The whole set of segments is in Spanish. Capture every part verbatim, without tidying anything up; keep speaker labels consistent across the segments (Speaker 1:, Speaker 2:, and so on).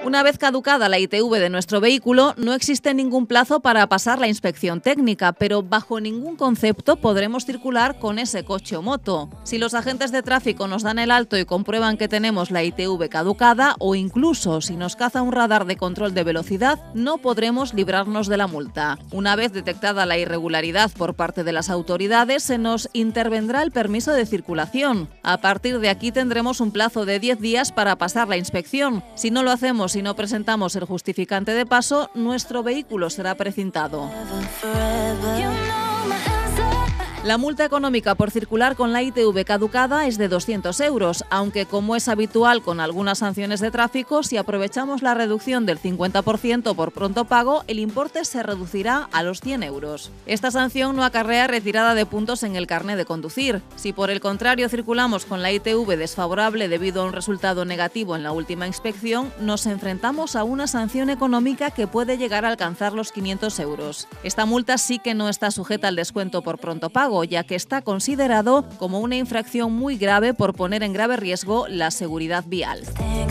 Speaker 1: Una vez caducada la I T V de nuestro vehículo, no existe ningún plazo para pasar la inspección técnica, pero bajo ningún concepto podremos circular con ese coche o moto. Si los agentes de tráfico nos dan el alto y comprueban que tenemos la I T V caducada, o incluso si nos caza un radar de control de velocidad, no podremos librarnos de la multa. Una vez detectada la irregularidad por parte de las autoridades, se nos intervendrá el permiso de circulación. A partir de aquí tendremos un plazo de diez días para pasar la inspección. Si no lo hacemos y no presentamos el justificante de paso, nuestro vehículo será precintado. La multa económica por circular con la I T V caducada es de doscientos euros, aunque como es habitual con algunas sanciones de tráfico, si aprovechamos la reducción del cincuenta por ciento por pronto pago, el importe se reducirá a los cien euros. Esta sanción no acarrea retirada de puntos en el carné de conducir. Si por el contrario circulamos con la I T V desfavorable debido a un resultado negativo en la última inspección, nos enfrentamos a una sanción económica que puede llegar a alcanzar los quinientos euros. Esta multa sí que no está sujeta al descuento por pronto pago, ya que está considerado como una infracción muy grave por poner en grave riesgo la seguridad vial.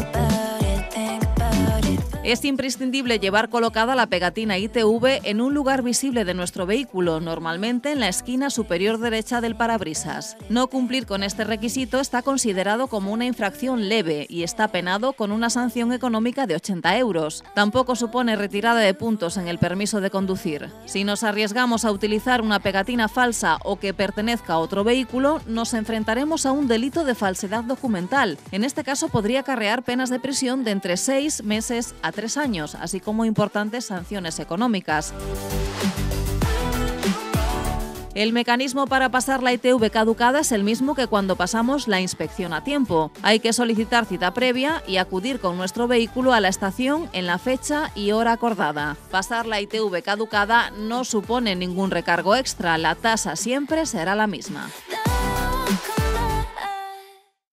Speaker 1: Es imprescindible llevar colocada la pegatina I T V en un lugar visible de nuestro vehículo, normalmente en la esquina superior derecha del parabrisas. No cumplir con este requisito está considerado como una infracción leve y está penado con una sanción económica de ochenta euros. Tampoco supone retirada de puntos en el permiso de conducir. Si nos arriesgamos a utilizar una pegatina falsa o que pertenezca a otro vehículo, nos enfrentaremos a un delito de falsedad documental. En este caso podría acarrear penas de prisión de entre seis meses a tres años, así como importantes sanciones económicas. El mecanismo para pasar la I T V caducada es el mismo que cuando pasamos la inspección a tiempo. Hay que solicitar cita previa y acudir con nuestro vehículo a la estación en la fecha y hora acordada. Pasar la I T V caducada no supone ningún recargo extra, la tasa siempre será la misma.